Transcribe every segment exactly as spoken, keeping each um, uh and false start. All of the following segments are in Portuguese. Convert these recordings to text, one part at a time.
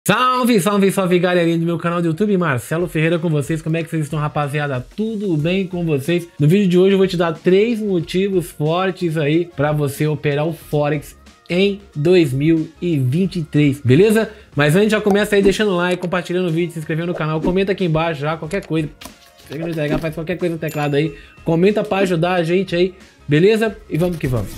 Salve, salve, salve galerinha do meu canal do YouTube, Marcelo Ferreira com vocês. Como é que vocês estão, rapaziada? Tudo bem com vocês? No vídeo de hoje eu vou te dar três motivos fortes aí para você operar o Forex em dois mil e vinte e três, beleza? Mas antes já começa aí deixando o like, compartilhando o vídeo, se inscrevendo no canal, comenta aqui embaixo já qualquer coisa. Chega no entregar, faz qualquer coisa no teclado aí, comenta para ajudar a gente aí, beleza? E vamos que vamos.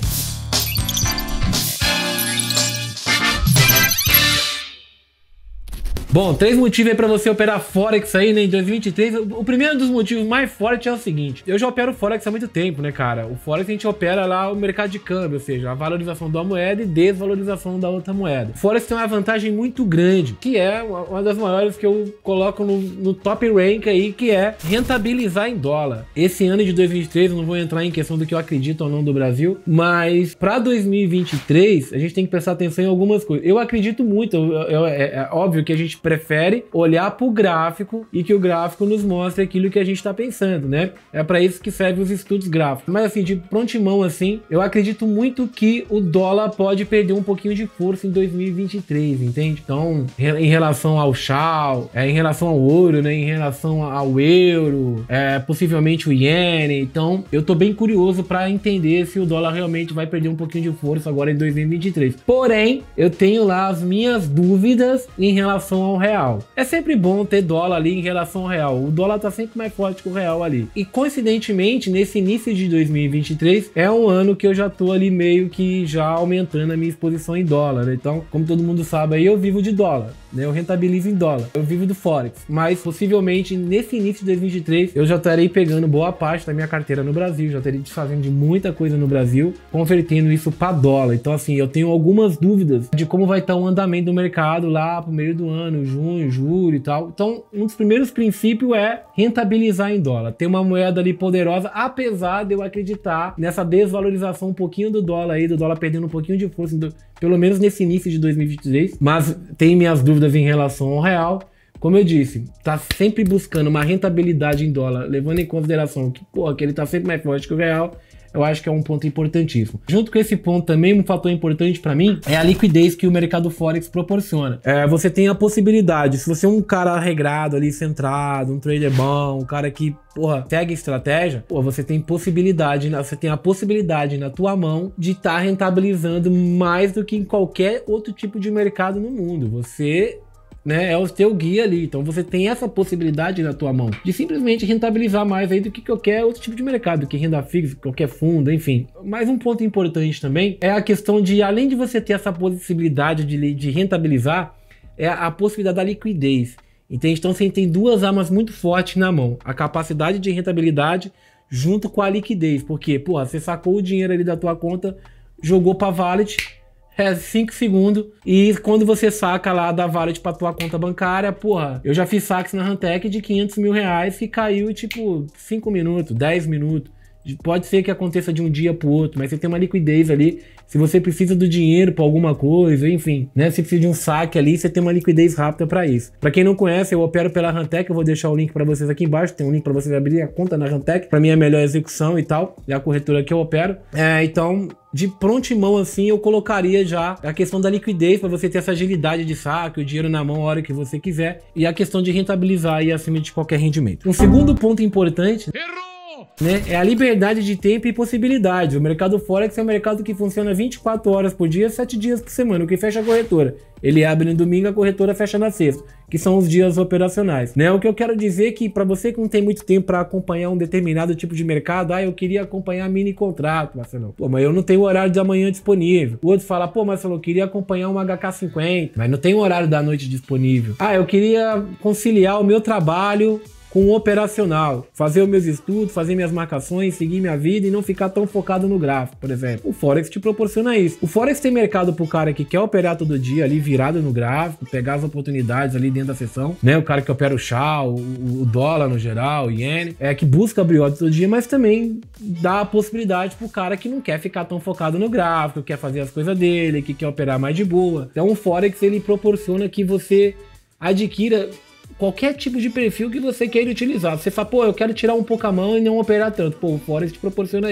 Bom, três motivos aí pra você operar Forex aí, né, em dois mil e vinte e três. O primeiro dos motivos mais fortes é o seguinte: eu já opero Forex há muito tempo, né, cara? O Forex a gente opera lá o mercado de câmbio, ou seja, a valorização da moeda e desvalorização da outra moeda. O Forex tem uma vantagem muito grande, que é uma das maiores que eu coloco no, no top rank aí, que é rentabilizar em dólar. Esse ano de dois mil e vinte e três, eu não vou entrar em questão do que eu acredito ou não do Brasil, mas pra dois mil e vinte e três, a gente tem que prestar atenção em algumas coisas. Eu acredito muito, eu, eu, é, é óbvio que a gente prefere olhar para o gráfico e que o gráfico nos mostre aquilo que a gente está pensando, né? É para isso que servem os estudos gráficos. Mas assim, de prontimão assim, eu acredito muito que o dólar pode perder um pouquinho de força em dois mil e vinte e três, entende? Então, em relação ao Shao, é, em relação ao ouro, né? Em relação ao euro, é, possivelmente o iene. Então, eu tô bem curioso para entender se o dólar realmente vai perder um pouquinho de força agora em dois mil e vinte e três. Porém, eu tenho lá as minhas dúvidas em relação ao real. É sempre bom ter dólar ali em relação ao real. O dólar tá sempre mais forte que o real ali. E coincidentemente, nesse início de dois mil e vinte e três, é um ano que eu já tô ali meio que já aumentando a minha exposição em dólar, né? Então, como todo mundo sabe aí, eu vivo de dólar, né? Eu rentabilizo em dólar. Eu vivo do Forex. Mas possivelmente nesse início de dois mil e vinte e três, eu já estarei pegando boa parte da minha carteira no Brasil, já estarei desfazendo de muita coisa no Brasil, convertendo isso para dólar. Então, assim, eu tenho algumas dúvidas de como vai estar o andamento do mercado lá pro meio do ano, junho, julho e tal. Então, um dos primeiros princípios é rentabilizar em dólar. Ter uma moeda ali poderosa, apesar de eu acreditar nessa desvalorização um pouquinho do dólar aí, do dólar perdendo um pouquinho de força, do, pelo menos nesse início de dois mil e vinte e três. Mas tem minhas dúvidas em relação ao real. Como eu disse, tá sempre buscando uma rentabilidade em dólar, levando em consideração que, pô, que ele tá sempre mais forte que o real. Eu acho que é um ponto importantíssimo. Junto com esse ponto também, um fator importante para mim é a liquidez que o mercado Forex proporciona. É, você tem a possibilidade, se você é um cara regrado ali, centrado, um trader bom, um cara que, porra, segue estratégia, pô, você tem possibilidade, você tem a possibilidade na tua mão de estar tá rentabilizando mais do que em qualquer outro tipo de mercado no mundo. Você... né, é o teu guia ali, então você tem essa possibilidade na tua mão de simplesmente rentabilizar mais aí do que qualquer outro tipo de mercado, que renda fixa, qualquer fundo, enfim. Mas um ponto importante também é a questão de, além de você ter essa possibilidade de, de rentabilizar, é a possibilidade da liquidez, entende? Então você tem duas armas muito fortes na mão, a capacidade de rentabilidade junto com a liquidez, porque, porra, você sacou o dinheiro ali da tua conta, jogou para wallet, é cinco segundos, e quando você saca lá da wallet pra tua conta bancária, porra, eu já fiz saques na Rantec de quinhentos mil reais que caiu tipo cinco minutos, dez minutos. Pode ser que aconteça de um dia pro outro, mas você tem uma liquidez ali. Se você precisa do dinheiro para alguma coisa, enfim, né? Se precisa de um saque ali, você tem uma liquidez rápida para isso. Para quem não conhece, eu opero pela Rantec, eu vou deixar o link para vocês aqui embaixo. Tem um link para vocês abrirem a conta na Rantec. Para mim é a melhor execução e tal, é a corretora que eu opero. É, então, de prontimão assim, eu colocaria já a questão da liquidez para você ter essa agilidade de saque, o dinheiro na mão a hora que você quiser, e a questão de rentabilizar aí acima de qualquer rendimento. Um segundo ponto importante... Errou! Né, é a liberdade de tempo e possibilidades. O mercado Forex é um mercado que funciona vinte e quatro horas por dia, sete dias por semana, o que fecha a corretora. Ele abre no domingo, a corretora fecha na sexta, que são os dias operacionais. Né? O que eu quero dizer é que para você que não tem muito tempo para acompanhar um determinado tipo de mercado, ah, eu queria acompanhar mini contrato, Marcelo. Pô, mas eu não tenho o horário da manhã disponível. O outro fala, pô, Marcelo, eu queria acompanhar um H K cinquenta, mas não tem o horário da noite disponível. Ah, eu queria conciliar o meu trabalho com o operacional, fazer os meus estudos, fazer minhas marcações, seguir minha vida e não ficar tão focado no gráfico, por exemplo. O Forex te proporciona isso. O Forex tem mercado pro cara que quer operar todo dia ali, virado no gráfico, pegar as oportunidades ali dentro da sessão, né? O cara que opera o Shao, o, o dólar no geral, o iene, é que busca abrir ordem todo dia, mas também dá a possibilidade pro cara que não quer ficar tão focado no gráfico, quer fazer as coisas dele, que quer operar mais de boa. Então o Forex, ele proporciona que você adquira qualquer tipo de perfil que você queira utilizar. Você fala, pô, eu quero tirar um pouco a mão e não operar tanto. Pô, o Forex te proporciona isso.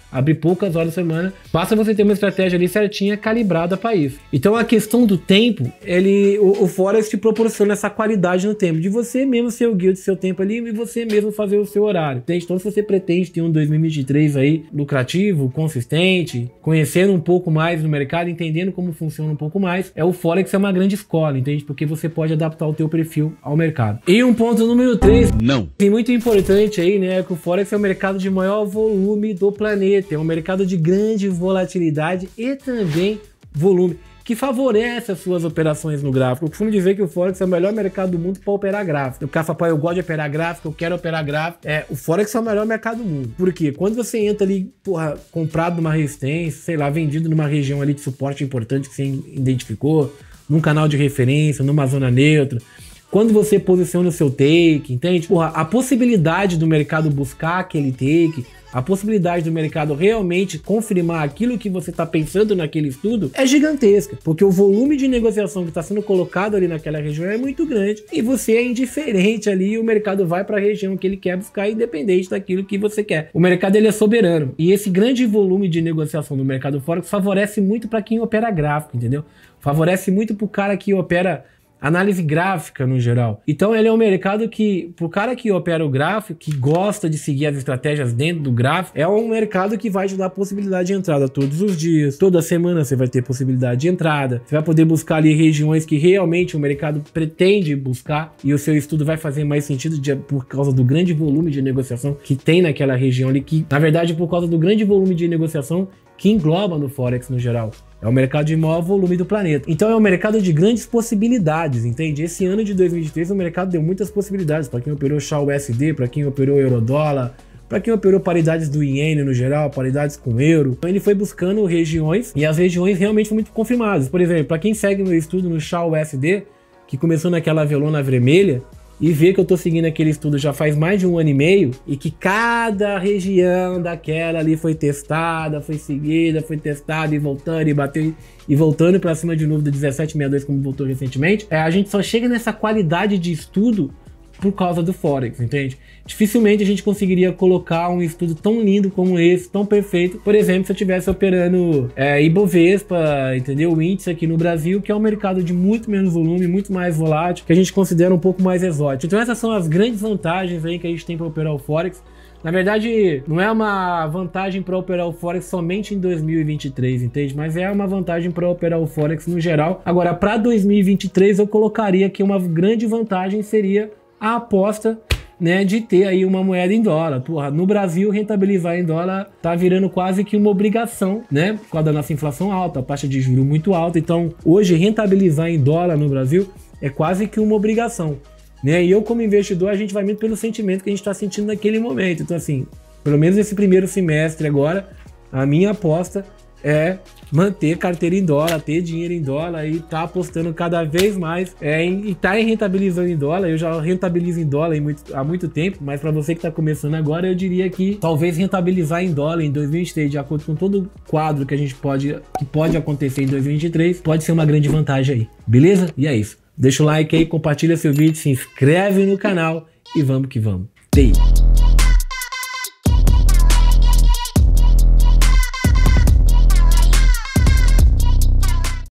abrir poucas horas por semana, basta você ter uma estratégia ali certinha, calibrada para isso. Então a questão do tempo, ele, o, o Forex te proporciona essa qualidade no tempo, de você mesmo ser o guia do seu tempo ali e você mesmo fazer o seu horário. Então se você pretende ter um dois mil e vinte e três aí lucrativo, consistente, conhecendo um pouco mais no mercado, entendendo como funciona um pouco mais, é o Forex é uma grande escola, entende? Porque você pode adaptar o teu perfil ao mercado. E um ponto número três, não. E muito importante aí, né, é que o Forex é o mercado de maior volume do planeta. É um mercado de grande volatilidade e também volume, que favorece as suas operações no gráfico. Eu costumo dizer que o Forex é o melhor mercado do mundo para operar gráfico. O cara fala, eu gosto de operar gráfico, eu quero operar gráfico. É, o Forex é o melhor mercado do mundo. Por quê? Quando você entra ali, porra, comprado numa resistência, sei lá, vendido numa região ali de suporte importante que você identificou, num canal de referência, numa zona neutra, quando você posiciona o seu take, entende? Porra, a possibilidade do mercado buscar aquele take, a possibilidade do mercado realmente confirmar aquilo que você está pensando naquele estudo é gigantesca, porque o volume de negociação que está sendo colocado ali naquela região é muito grande e você é indiferente ali e o mercado vai para a região que ele quer buscar, independente daquilo que você quer. O mercado ele é soberano e esse grande volume de negociação do mercado Forex favorece muito para quem opera gráfico, entendeu? Favorece muito para o cara que opera análise gráfica no geral. Então ele é um mercado que, pro cara que opera o gráfico, que gosta de seguir as estratégias dentro do gráfico, é um mercado que vai te dar possibilidade de entrada todos os dias. Toda semana você vai ter possibilidade de entrada. Você vai poder buscar ali regiões que realmente o mercado pretende buscar e o seu estudo vai fazer mais sentido de, por causa do grande volume de negociação que tem naquela região ali, que na verdade por causa do grande volume de negociação que engloba no Forex no geral. É o mercado de maior volume do planeta. Então é um mercado de grandes possibilidades, entende? Esse ano de dois mil e vinte e três o mercado deu muitas possibilidades para quem operou X A U S D, para quem operou Eurodólar, para quem operou paridades do iene no geral, paridades com euro. Então ele foi buscando regiões e as regiões realmente foram muito confirmadas. Por exemplo, para quem segue meu estudo no X A U S D, que começou naquela velona vermelha, e ver que eu tô seguindo aquele estudo já faz mais de um ano e meio e que cada região daquela ali foi testada, foi seguida, foi testada e voltando e bateu e voltando para cima de novo do dezessete sessenta e dois como voltou recentemente, é, a gente só chega nessa qualidade de estudo por causa do Forex, entende? Dificilmente a gente conseguiria colocar um estudo tão lindo como esse, tão perfeito, por exemplo, se eu estivesse operando é, Ibovespa, entendeu? O índice aqui no Brasil, que é um mercado de muito menos volume, muito mais volátil, que a gente considera um pouco mais exótico. Então essas são as grandes vantagens aí que a gente tem para operar o Forex. Na verdade, não é uma vantagem para operar o Forex somente em dois mil e vinte e três, entende? Mas é uma vantagem para operar o Forex no geral. Agora, para dois mil e vinte e três, eu colocaria que uma grande vantagem seria a aposta, né, de ter aí uma moeda em dólar. Porra, no Brasil, rentabilizar em dólar tá virando quase que uma obrigação, né? Por causa da nossa inflação alta, a taxa de juros muito alta. Então, hoje, rentabilizar em dólar no Brasil é quase que uma obrigação, né? E eu, como investidor, a gente vai muito pelo sentimento que a gente tá sentindo naquele momento. Então, assim, pelo menos esse primeiro semestre agora, a minha aposta é manter carteira em dólar, ter dinheiro em dólar e tá apostando cada vez mais é, em, e tá rentabilizando em dólar. Eu já rentabilizo em dólar em muito, há muito tempo, mas para você que tá começando agora, eu diria que talvez rentabilizar em dólar em dois mil e vinte e três, de acordo com todo o quadro que a gente pode, que pode acontecer em dois mil e vinte e três, pode ser uma grande vantagem aí, beleza? E é isso. Deixa o like aí, compartilha seu vídeo, se inscreve no canal e vamos que vamos. T I.